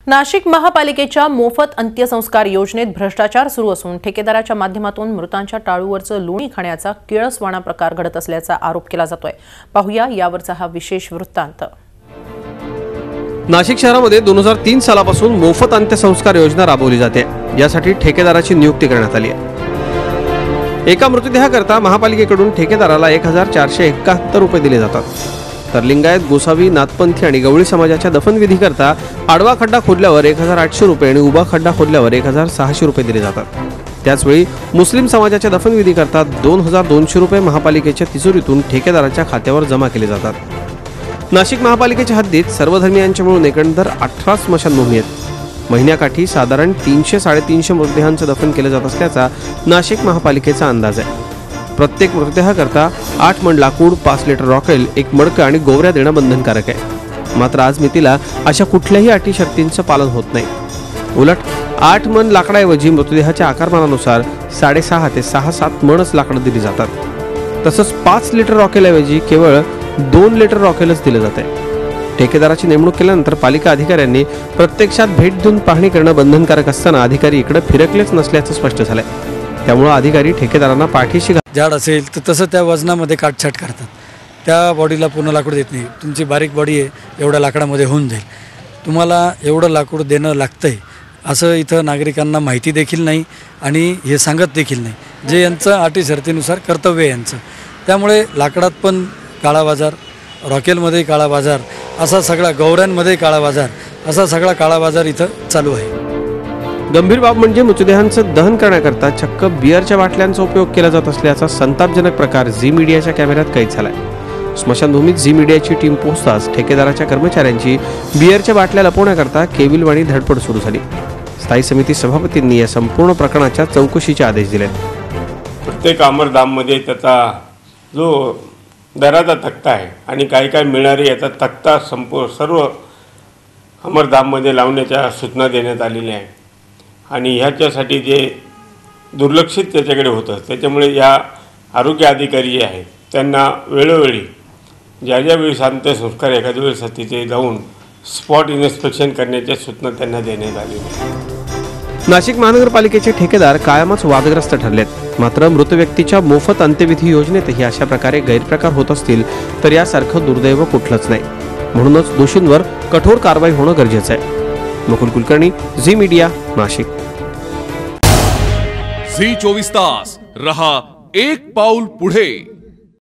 नाशिक महापालिकेच्या मोफत अंत्यसंस्कार योजनेत भ्रष्टाचार सुरू असून ठेकेदाराच्या माध्यमातून मृतांच्या टाळूवरचं लोणी खाण्याचा किळसवाणा प्रकार घडत असल्याचा आरोप केला जातोय। पाहूया यावरचा हा विशेष वृत्तांत। नाशिक शहरामध्ये 2003 सालापासून मोफत अंत्यसंस्कार योजना राबवली जाते। यासाठी ठेकेदाराची नियुक्ती करण्यात आली आहे। एका मृतदेहाकरता महापालिकेकडून ठेकेदाराला 1471 रुपये दिले जातात। तर लिंगायत, गोसावी, नाथपंथी आणि गवळी समाजाच्या दफनविधीकरता आडवा खड्डा खोदल्यावर 1800 रुपये आणि उभा खड्डा खोदल्यावर 1600 रुपये दिले जातात। त्याचवेळी मुस्लिम समाजाच्या दफनविधीकरता 2200 रुपये महापालिकेच्या तिजोरीतून ठेकेदाराच्या खात्यावर जमा केले जातात। नाशिक महापालिकेच्या हद्दीत सर्व धर्मियांच्या मिळून एकंदर 18 स्मशानभूमी आहेत। महिन्याकाठी साधारण 300-350 मृतदेहांचं दफन केलं जात असल्याचा नाशिक महापालिकेचा अंदाज आहे। प्रत्येक मृतदेहाकरता 8 मण लाकूड, 5 लिटर रॉकेल, 1 मडकं आणि गोवऱ्या देणं बंधनकारक आहे। मात्र आज मितीला अशा कुठल्याही अटी शर्तींचं पालन होत नाही। उलट 8 मण लाकडाऐवजी मृतदेहाच्या आकारमानानुसार 6.5 ते 6-7 मणच लाकडं दिली जातात। तसंच 5 लिटर रॉकेलऐवजी केवळ 2 लिटर रॉकेलच दिलं जाते। ठेकेदाराची नेमणूक केल्यानंतर पालिका अधिकाऱ्यांनी प्रत्यक्षात भेट देऊन पाहणी करणं बंधनकारक असताना अधिकारी इकडे फिरकलेच नसल्याचं स्पष्ट झालंय। त्यामुळे अधिकारी ठेकेदारांना पाठीशी झाड असेल तर तसं त्या वजनामध्ये काटछाट करतात। त्या बॉडीला पूर्ण लाकूड देत नाही। तुमची बारीक बॉडी आहे, एवढ्या लाकडामध्ये होऊन जाईल, तुम्हाला एवढं लाकूड देणं लागतंय असं इथं नागरिकांना माहिती देखील नाही आणि हे सांगत देखील नाही, जे यांचं अटी शर्तीनुसार कर्तव्य आहे यांचं। त्यामुळे लाकडात पण काळा बाजार, रॉकेलमध्ये काळा बाजार, असा सगळा गौऱ्यांमध्ये काळा बाजार, असा सगळा काळा बाजार इथं चालू आहे। गंभीर बाब म्हणजे मृतदेहांचं दहन करण्याकरता चक्क बिअरच्या बाटल्यांचा उपयोग केला जात असल्याचा संतापजनक प्रकार झी मीडियाच्या कॅमेऱ्यात कैद झालाय। स्मशानभूमीत झी मीडियाची टीम पोहोचताच ठेकेदाराच्या कर्मचाऱ्यांची बिअरच्या बाटल्या लपवण्याकरता केविलवाणी धडपड सुरू झाली। स्थायी समिती सभापतींनी या संपूर्ण प्रकरणाच्या चौकशीचे आदेश दिले। प्रत्येक अमरधाममध्ये त्याचा जो दराचा तक्ता आहे आणि काय काय मिळणारे याचा तक्ता सर्व अमरधाममध्ये लावण्याच्या सूचना देण्यात आलेल्या आहे। आणि ह्याच्यासाठी जे दुर्लक्षित त्याच्याकडे होतं, त्याच्यामुळे या आरोग्य अधिकारी जे आहेत त्यांना वेळोवेळी ज्या वेळी अंत्यसंस्कार एखाद्या वेळेस तिथे जाऊन स्पॉट इन्स्पेक्शन करण्याच्या सूचना त्यांना देण्यात आलेल्या आहेत। नाशिक महानगरपालिकेचे ठेकेदार कायमच वादग्रस्त ठरलेत। मात्र मृत व्यक्तीच्या मोफत अंत्यविधी योजनेतही अशा प्रकारे गैरप्रकार होत असतील तर यासारखं दुर्दैव कुठलंच नाही। म्हणूनच दोषींवर कठोर कारवाई होणं गरजेचं आहे। Mukul Kulkarni, Zee media, Nashik. Zee 24 तास रहा एक पाऊल पुढे।